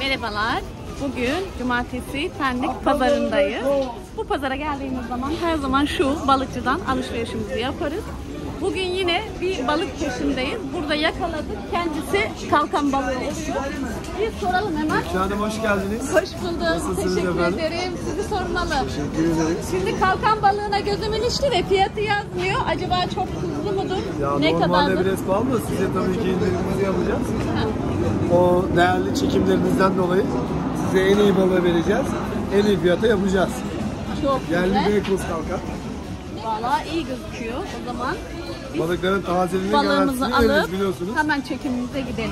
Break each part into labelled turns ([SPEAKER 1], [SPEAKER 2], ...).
[SPEAKER 1] Merhabalar. Bugün cumartesi Pendik pazarındayız. Bu pazara geldiğimiz zaman her zaman şu balıkçıdan alışverişimizi yaparız. Bugün yine bir balık peşindeyiz. Burada yakaladık. Kendisi kalkan balığı oluyor. Bir soralım hemen.
[SPEAKER 2] Hanım hoş geldiniz.
[SPEAKER 1] Hoş bulduk.
[SPEAKER 2] Nasılsınız
[SPEAKER 1] Teşekkür
[SPEAKER 2] efendim?
[SPEAKER 1] ederim. Sizi sormalı.
[SPEAKER 2] Teşekkür ederim.
[SPEAKER 1] Şimdi kalkan balığına gözüm ilişti de fiyatı yazmıyor. Acaba çok tuzlu mudur?
[SPEAKER 2] Ya
[SPEAKER 1] Ne
[SPEAKER 2] normalde
[SPEAKER 1] kadardır?
[SPEAKER 2] biraz pahalı da size tabii ki indirimimizi yapacağız. O değerli çekimlerinizden dolayı size en iyi balığı vereceğiz. En iyi fiyata yapacağız.
[SPEAKER 1] Çok
[SPEAKER 2] Yerli
[SPEAKER 1] güzel.
[SPEAKER 2] Beykoz kalkan.
[SPEAKER 1] Valla iyi gözüküyor. O zaman biz
[SPEAKER 2] Balıkların tazeliğini
[SPEAKER 1] balığımızı
[SPEAKER 2] garantisini veririz
[SPEAKER 1] alıp
[SPEAKER 2] biliyorsunuz.
[SPEAKER 1] hemen çekimimize gidelim.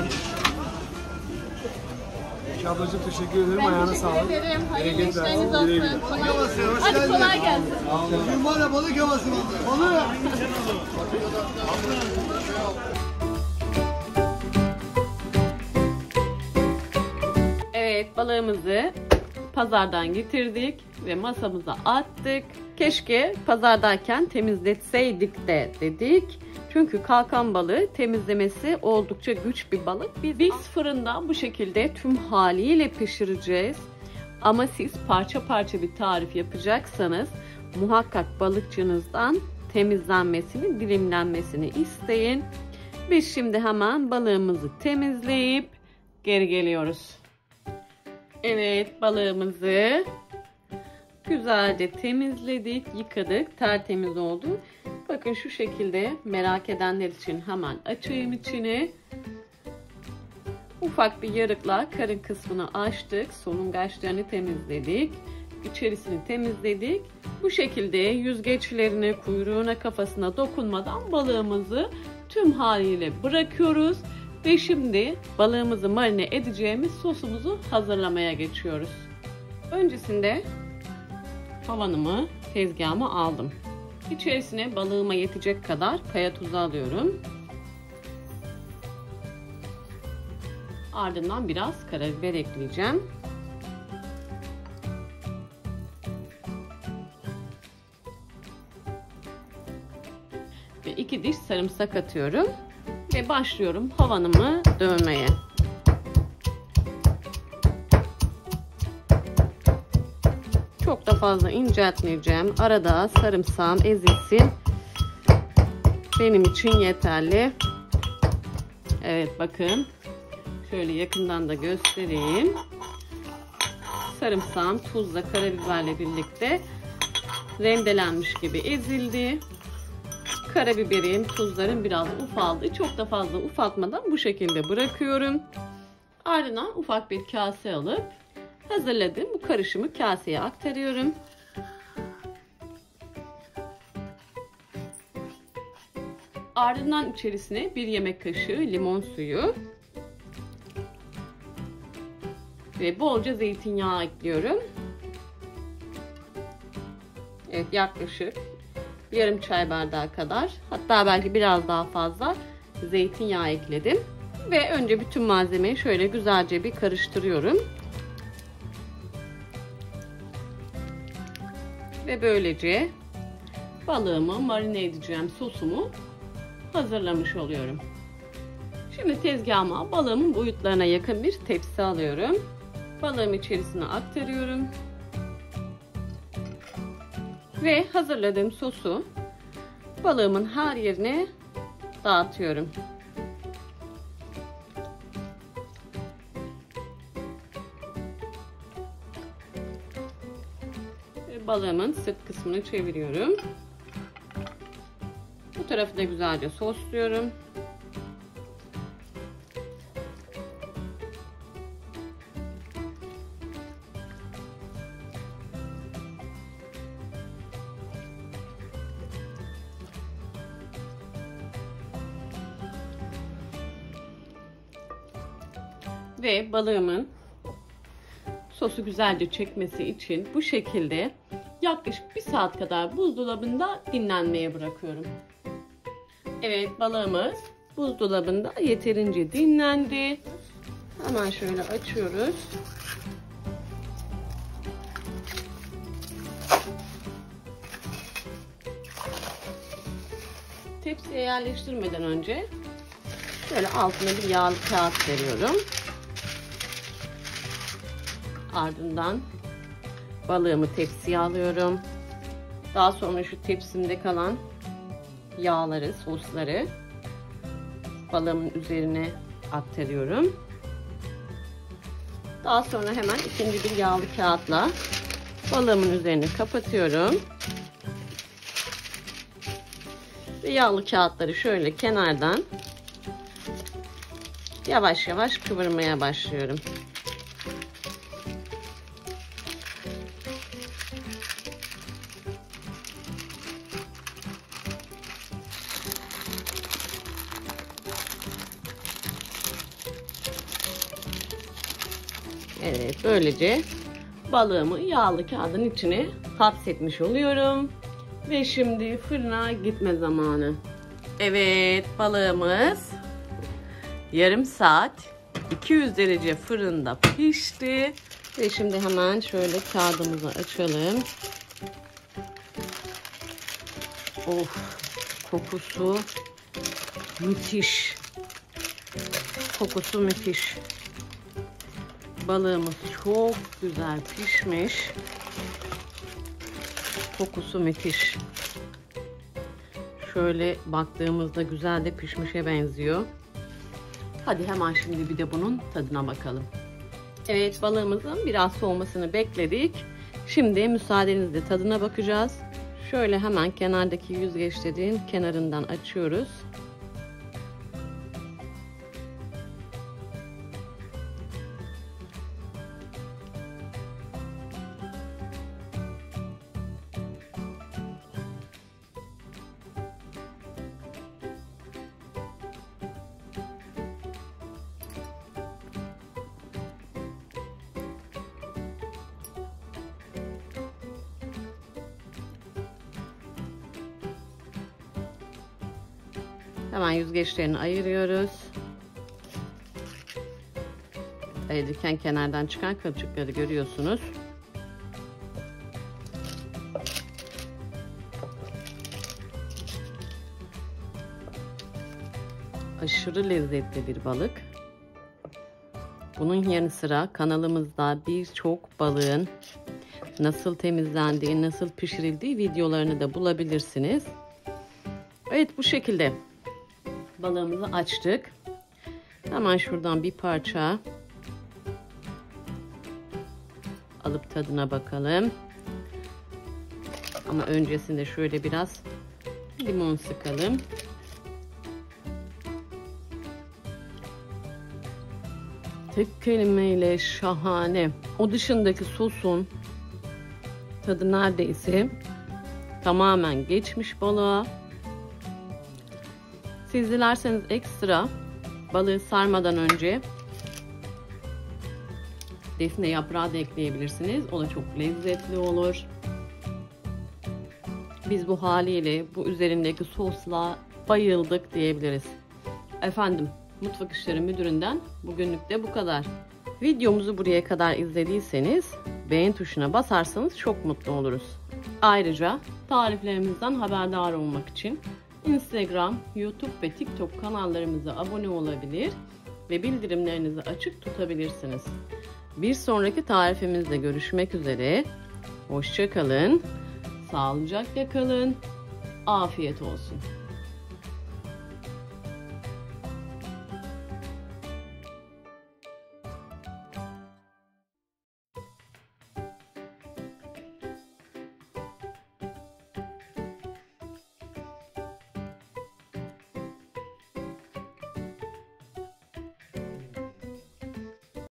[SPEAKER 2] Peki ablacığım teşekkür ederim.
[SPEAKER 1] Ben
[SPEAKER 2] Ayağına
[SPEAKER 1] teşekkür
[SPEAKER 2] sağlık.
[SPEAKER 1] ederim. Hayırlı
[SPEAKER 2] Bereketler.
[SPEAKER 1] işleriniz
[SPEAKER 2] Güle güle.
[SPEAKER 1] olsun. Hadi kolay gelsin.
[SPEAKER 2] Bugün var ya balık havası balık.
[SPEAKER 1] Evet, balığımızı pazardan getirdik ve masamıza attık. Keşke pazardayken temizletseydik de dedik. Çünkü kalkan balığı temizlemesi oldukça güç bir balık. Biz fırında bu şekilde tüm haliyle pişireceğiz. Ama siz parça parça bir tarif yapacaksanız muhakkak balıkçınızdan temizlenmesini, dilimlenmesini isteyin. Biz şimdi hemen balığımızı temizleyip geri geliyoruz. Evet, balığımızı güzelce temizledik, yıkadık, tertemiz oldu. Bakın şu şekilde, merak edenler için hemen açayım içini. Ufak bir yarıkla karın kısmını açtık, solungaçlarını temizledik, içerisini temizledik. Bu şekilde yüzgeçlerine, kuyruğuna, kafasına dokunmadan balığımızı tüm haliyle bırakıyoruz. Ve şimdi balığımızı marine edeceğimiz sosumuzu hazırlamaya geçiyoruz. Öncesinde havanımı, tezgahıma aldım. İçerisine balığıma yetecek kadar kaya tuzu alıyorum. Ardından biraz karabiber ekleyeceğim. Ve 2 diş sarımsak atıyorum. Ve başlıyorum havanımı dövmeye. Çok da fazla inceltmeyeceğim. Arada sarımsağım ezilsin. Benim için yeterli. Evet bakın. Şöyle yakından da göstereyim. Sarımsağım tuzla, karabiberle birlikte rendelenmiş gibi ezildi. Karabiberim, tuzlarım biraz ufaldı. Çok da fazla ufaltmadan bu şekilde bırakıyorum. Ardından ufak bir kase alıp hazırladığım bu karışımı kaseye aktarıyorum. Ardından içerisine 1 yemek kaşığı limon suyu ve bolca zeytinyağı ekliyorum. Evet, yaklaşık yarım çay bardağı kadar, hatta belki biraz daha fazla zeytinyağı ekledim. Ve önce bütün malzemeyi şöyle güzelce bir karıştırıyorum. Ve böylece balığımı marine edeceğim sosumu hazırlamış oluyorum. Şimdi tezgahıma balığımın boyutlarına yakın bir tepsi alıyorum. Balığımı içerisine aktarıyorum. Ve hazırladığım sosu balığımın her yerine dağıtıyorum. Ve balığımın sırt kısmını çeviriyorum. Bu tarafı da güzelce sosluyorum. Ve balığımın sosu güzelce çekmesi için bu şekilde yaklaşık 1 saat kadar buzdolabında dinlenmeye bırakıyorum. Evet, balığımız buzdolabında yeterince dinlendi. Hemen şöyle açıyoruz. Tepsiye yerleştirmeden önce şöyle altına bir yağlı kağıt veriyorum. Ardından balığımı tepsiye alıyorum. Daha sonra şu tepsimde kalan yağları, sosları balığımın üzerine aktarıyorum. Daha sonra hemen ikinci bir yağlı kağıtla balığımın üzerini kapatıyorum. Ve yağlı kağıtları şöyle kenardan yavaş yavaş kıvırmaya başlıyorum. Evet, böylece balığımı yağlı kağıdın içine hapsetmiş oluyorum. Ve şimdi fırına gitme zamanı. Evet, balığımız yarım saat 200 derece fırında pişti. Ve şimdi hemen şöyle kağıdımızı açalım. Of, kokusu müthiş. Kokusu müthiş. Balığımız çok güzel pişmiş. Kokusu müthiş. Şöyle baktığımızda güzel de pişmişe benziyor. Hadi hemen şimdi bir de bunun tadına bakalım. Evet, balığımızın biraz soğumasını bekledik. Şimdi müsaadenizle tadına bakacağız. Şöyle hemen kenardaki yüzgeçlerin kenarından açıyoruz. Hemen yüzgeçlerini ayırıyoruz. Ayırırken kenardan çıkan kılçıkları görüyorsunuz. Aşırı lezzetli bir balık. Bunun yanı sıra kanalımızda birçok balığın nasıl temizlendiği, nasıl pişirildiği videolarını da bulabilirsiniz. Evet, bu şekilde balığımızı açtık. Hemen şuradan bir parça alıp tadına bakalım. Ama öncesinde şöyle biraz limon sıkalım. Tek kelimeyle şahane. O dışındaki sosun tadı neredeyse tamamen geçmiş balığa. Siz dilerseniz ekstra balığı sarmadan önce defne yaprağı da ekleyebilirsiniz. O da çok lezzetli olur. Biz bu haliyle bu üzerindeki sosla bayıldık diyebiliriz. Efendim, Mutfak İşleri Müdürü'nden bugünlük de bu kadar. Videomuzu buraya kadar izlediyseniz beğen tuşuna basarsanız çok mutlu oluruz. Ayrıca tariflerimizden haberdar olmak için Instagram, YouTube ve TikTok kanallarımıza abone olabilir ve bildirimlerinizi açık tutabilirsiniz. Bir sonraki tarifimizde görüşmek üzere. Hoşça kalın, sağlıcakla kalın, afiyet olsun.